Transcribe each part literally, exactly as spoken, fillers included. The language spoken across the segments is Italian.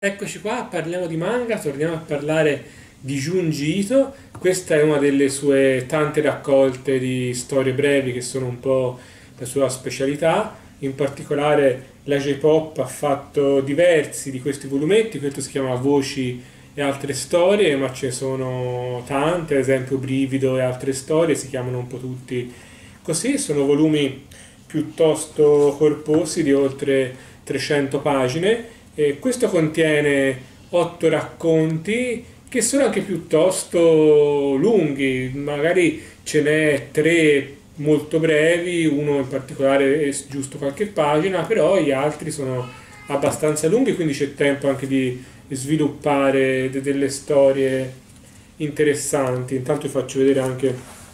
Eccoci qua, parliamo di manga, torniamo a parlare di Junji Ito. Questa è una delle sue tante raccolte di storie brevi che sono un po' la sua specialità. In particolare la J-Pop ha fatto diversi di questi volumetti, questo si chiama Voci e altre storie, ma ce ne sono tante, ad esempio Brivido e altre storie, si chiamano un po' tutti così, sono volumi piuttosto corposi di oltre trecento pagine. E questo contiene otto racconti che sono anche piuttosto lunghi, magari ce n'è tre molto brevi, uno in particolare è giusto qualche pagina, però gli altri sono abbastanza lunghi, quindi c'è tempo anche di sviluppare de- delle storie interessanti. Intanto vi faccio vedere anche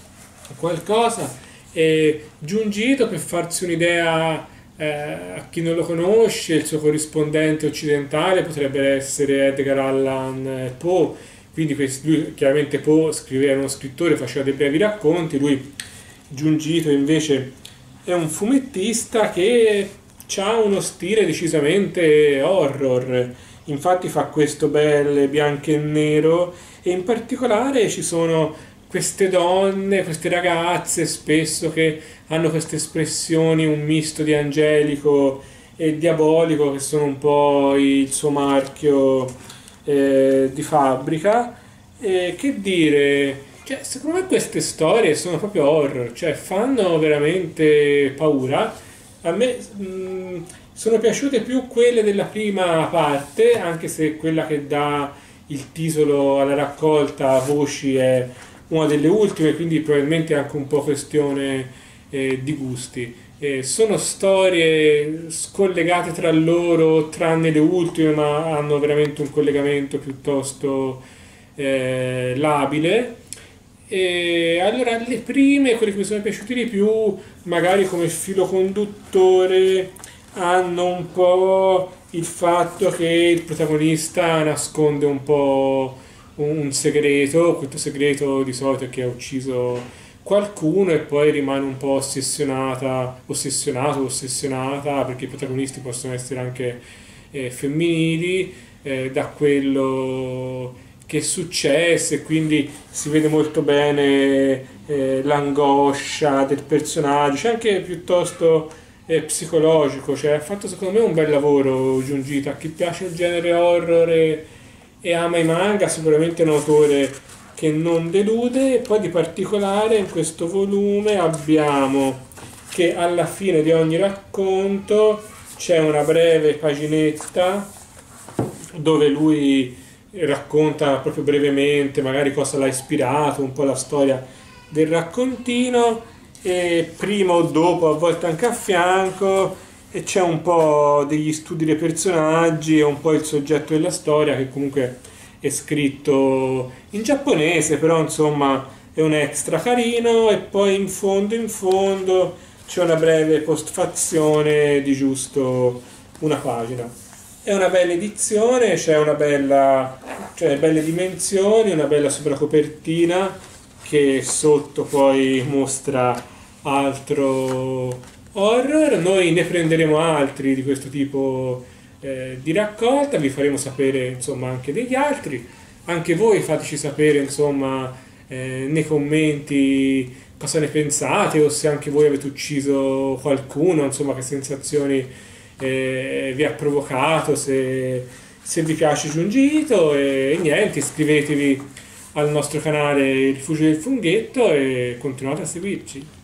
qualcosa. E Junji Ito, per farsi un'idea, eh, a chi non lo conosce, il suo corrispondente occidentale potrebbe essere Edgar Allan Poe. Quindi questi- lui chiaramente Poe scriveva, era uno scrittore, faceva dei brevi racconti, lui Junji Ito invece è un fumettista che ha uno stile decisamente horror. Infatti fa questo bel bianco e nero e in particolare ci sono queste donne, queste ragazze spesso che hanno queste espressioni, un misto di angelico e diabolico, che sono un po' il suo marchio eh, di fabbrica. E che dire, cioè, secondo me queste storie sono proprio horror, cioè fanno veramente paura. A me mh, sono piaciute più quelle della prima parte, anche se quella che dà il titolo alla raccolta Voci è una delle ultime, quindi probabilmente è anche un po' questione eh, di gusti. Eh, sono storie scollegate tra loro, tranne le ultime, ma hanno veramente un collegamento piuttosto eh, labile. E allora le prime, quelle che mi sono piaciute di più, magari come filo conduttore, hanno un po' il fatto che il protagonista nasconde un po' un segreto, questo segreto di solito è che ha ucciso qualcuno e poi rimane un po' ossessionata, ossessionato, ossessionata, perché i protagonisti possono essere anche eh, femminili, eh, da quello che è successo, e quindi si vede molto bene eh, l'angoscia del personaggio, c'è anche piuttosto eh, psicologico, cioè ha fatto secondo me un bel lavoro Junji Ito. A chi piace il genere horror e, e ama i manga sicuramente è un autore che non delude. E poi di particolare in questo volume abbiamo che alla fine di ogni racconto c'è una breve paginetta dove lui racconta proprio brevemente magari cosa l'ha ispirato, un po' la storia del raccontino, e prima o dopo, a volte anche a fianco, e c'è un po' degli studi dei personaggi e un po' il soggetto della storia, che comunque è scritto in giapponese, però insomma è un extra carino. E poi in fondo in fondo c'è una breve postfazione di giusto una pagina. È una bella edizione, c'è una bella, cioè belle dimensioni, una bella sovracopertina che sotto poi mostra altro horror. Noi ne prenderemo altri di questo tipo eh, di raccolta, vi faremo sapere insomma anche degli altri. Anche voi fateci sapere insomma eh, nei commenti cosa ne pensate, o se anche voi avete ucciso qualcuno, insomma che sensazioni eh, vi ha provocato, se, se vi piace Junji Ito. E, e niente, iscrivetevi al nostro canale Il Rifugio del Funghetto e continuate a seguirci.